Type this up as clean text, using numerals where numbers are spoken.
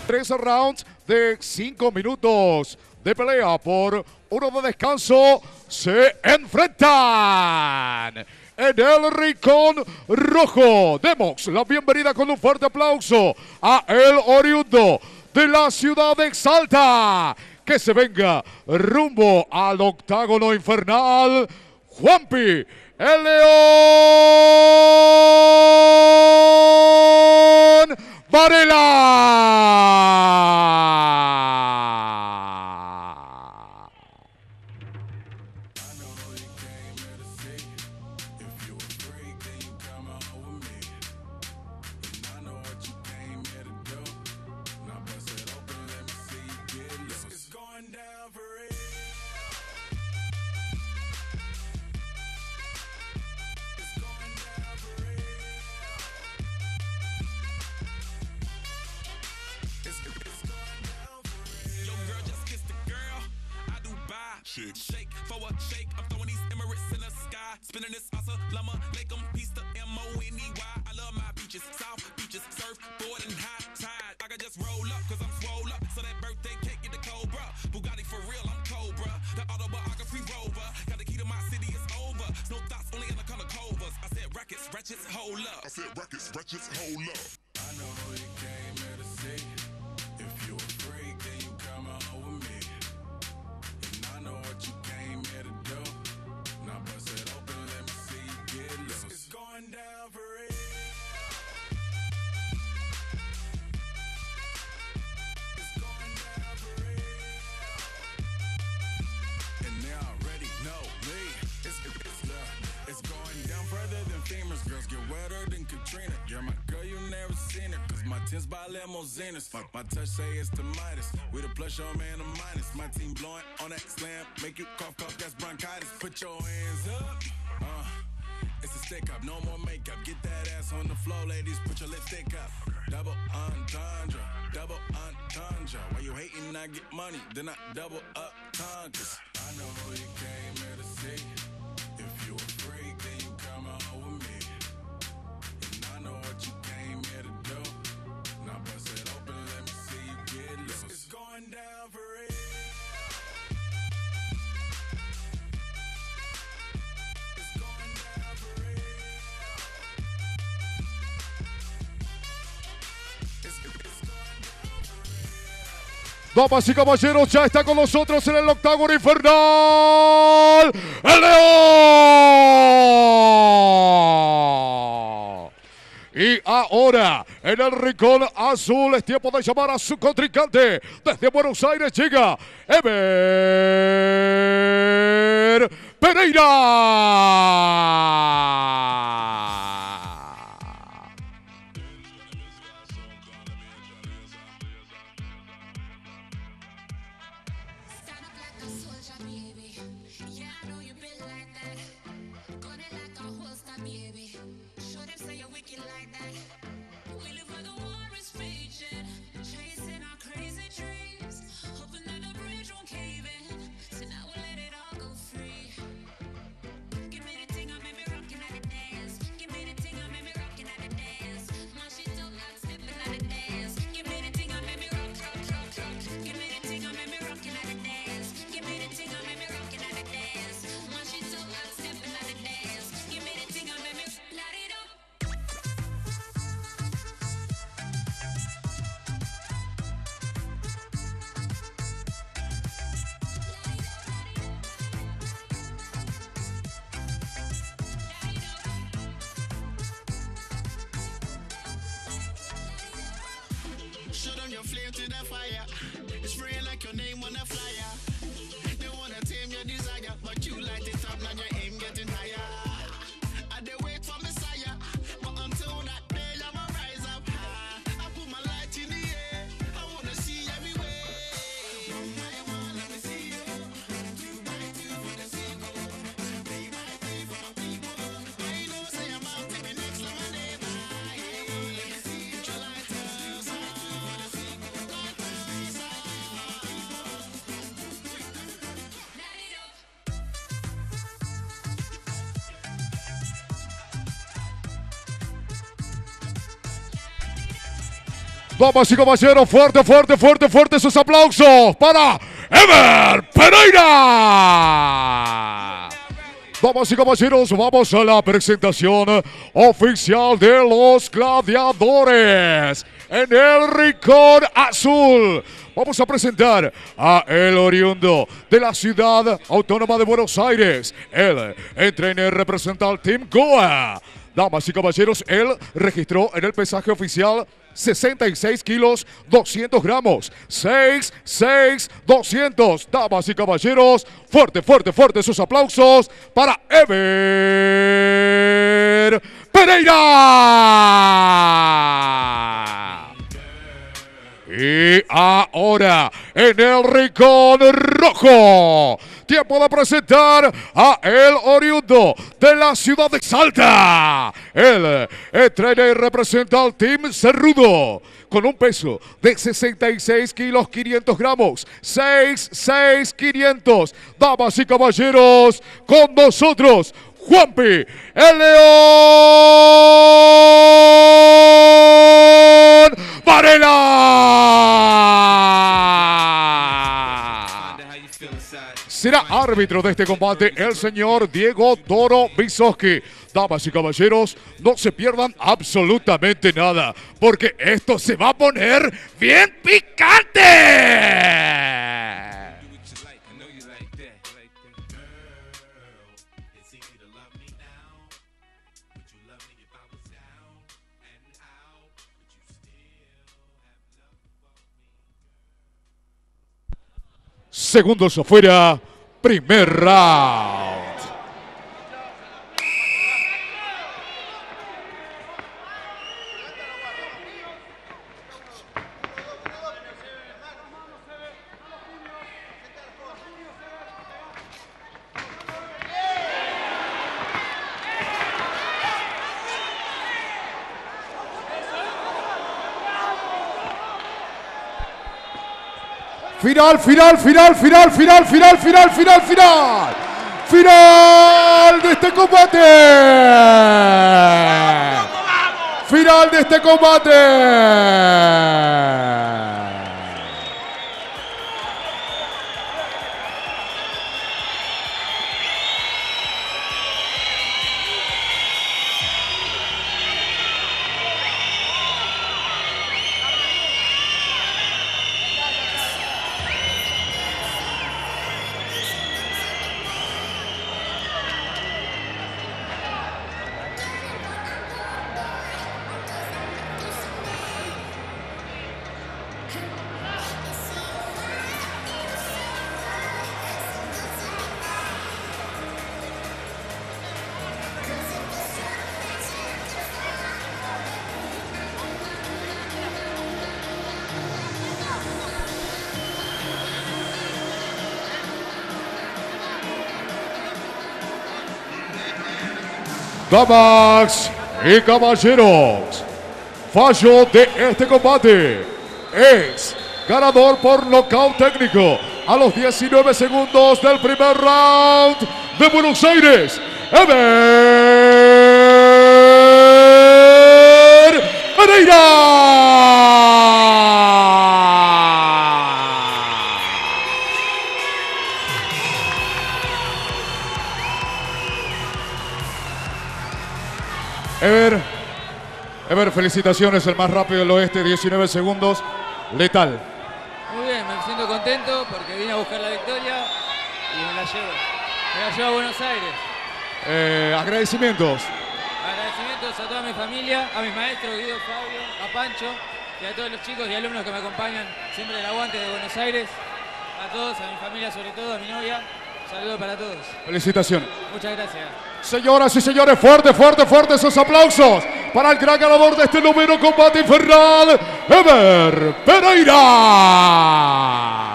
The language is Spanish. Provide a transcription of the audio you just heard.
3 rounds de 5 minutos de pelea por 1 de descanso. Se enfrentan en el rincón rojo. Demos la bienvenida con un fuerte aplauso a el oriundo de la ciudad de Salta, que se venga rumbo al octágono infernal, Juanpi, el León Varela. Shake for a shake. I'm throwing these Emirates in the sky. Spinning this assalamu alaikum. Peace to M-O-N-E-Y. I love my beaches, South beaches, surfboard and high tide. I can just roll up, cause I'm swole up. So that birthday cake get the Cobra. Bugatti for real, I'm Cobra. The autobiography rover. Got the key to my city, it's over. No thoughts, only in the color covers. I said rackets, wretches, hold up. I said rackets, wretches, hold up. I know who you came here to see. If you a freak, then you come on with me. I know what you came here to do. Now bust it open, let me see you get loose. It's going down for real. It's going down for real. And they already know me. It's going down further than famous. Girls get wetter than Katrina. You're my girl, you never seen her. Cause my tins by limousines. Fuck my touch, say it's the Midas. We the plus, your man, the minus. My team blowing on that slam. Make you cough, cough, that's bronchitis. Put your hands up. It's a stick up, no more makeup. Get that ass on the floor, ladies. Put your lipstick up. Double entendre, double entendre. Why you hating? I get money, then I double up tongue. Cause I know who you came here to see. If you a freak, then you come on with me. And I know what you came here to do. Now bust it open, let me see you get loose. It's going down for real. It's going down for real. It's going down for real. Damas y caballeros, ya está con nosotros en el octágono infernal, el León. Y ahora, en el rincón azul, es tiempo de llamar a su contrincante. Desde Buenos Aires llega Ever Pereira. Show them your flame to the fire. It's spraying like your name on a flyer. They wanna tame your desire, but you light it up, now your aim getting higher. I they wait for Messiah, but until that day I'ma rise up high. I put my light in the air, I wanna see everywhere. One by one, let me see you. Two by two for the sequel. Three by three for my people. I know say I'm out to be next to my neighbor. Yeah, let me see you. Put your light up. Damas y caballeros, fuerte, fuerte, fuerte, fuerte sus aplausos para Ever Pereira. Damas y caballeros, vamos a la presentación oficial de los gladiadores en el rincón azul. Vamos a presentar a el oriundo de la ciudad autónoma de Buenos Aires. Él entrena y representa al Team Goa. Damas y caballeros, él registró en el pesaje oficial 66 kilos, 200 gramos. 200. Damas y caballeros, fuerte, fuerte, fuerte sus aplausos para Ever Pereira. Y ahora, en el rincón rojo, tiempo de presentar a el oriundo de la ciudad de Salta. Él entrena y representa al Team Cerrudo con un peso de 66 kilos, 500 gramos. 500. Damas y caballeros, con nosotros, Juanpi, el León Varela. Será árbitro de este combate el señor Diego Toro Bisoski. Damas y caballeros, no se pierdan absolutamente nada, porque esto se va a poner bien picante. Segundos afuera, primer round. Final de este combate. Final de este combate. Damas y caballeros, fallo de este combate es ganador por nocaut técnico a los 19 segundos del primer round de Buenos Aires, Ever Pereira. Ever, felicitaciones, el más rápido del oeste, 19 segundos, letal. Muy bien, me siento contento porque vine a buscar la victoria y me la llevo. Me la llevo a Buenos Aires. Agradecimientos. Agradecimientos a toda mi familia, a mis maestros, Guido, Fabio, a Pancho y a todos los chicos y alumnos que me acompañan siempre el aguante de Buenos Aires. A todos, a mi familia sobre todo, a mi novia. Un saludo para todos. Felicitaciones. Muchas gracias. Señoras y señores, fuerte, fuerte, fuerte esos aplausos para el gran ganador de este noveno combate infernal, Ever Pereira.